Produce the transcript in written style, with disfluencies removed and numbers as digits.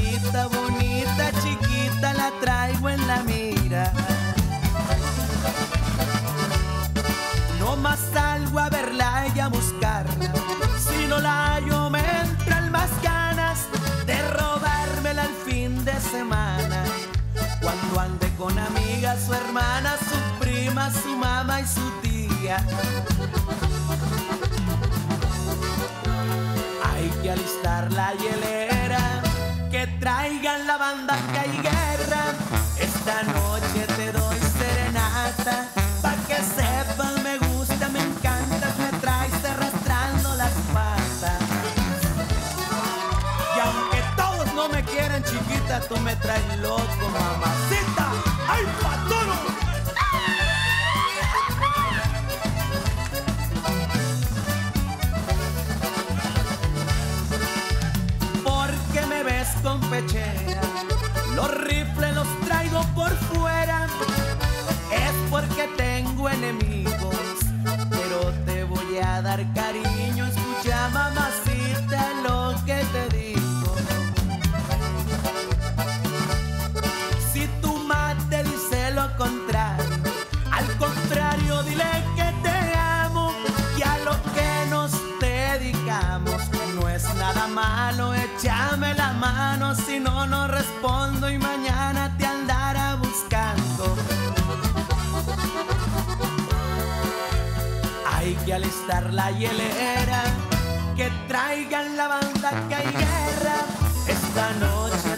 cosita bonita, chiquita, la traigo en la mira. No más salgo a verla y a buscarla. Si no la hallo me entran más ganas de robármela el fin de semana. Cuando ande con amigas, su hermana, su prima, su mamá y su tía. Hay que alistar la hielera, que traigan la banda que hay guerra. Esta noche te doy serenata, pa' que sepas me gusta, me encantas, me traes arrastrando las patas. Y aunque todos no me quieren, chiquita, tú me traes loco, mamacita. ¡Ay, patoro! Porque me ves con pechera, los rifles los traigo por fuera. Es porque tengo enemigos, pero te voy a dar cariño. Escucha, mamacita, lo que te digo. Si tu madre te dice lo contrario, al contrario dile que te amo, y a lo que nos dedicamos no es nada malo. Échame la mano, si no, no respondo y mañana te andará buscando. Hay que alistar la hielera, que traigan la banda que hay guerra. Esta noche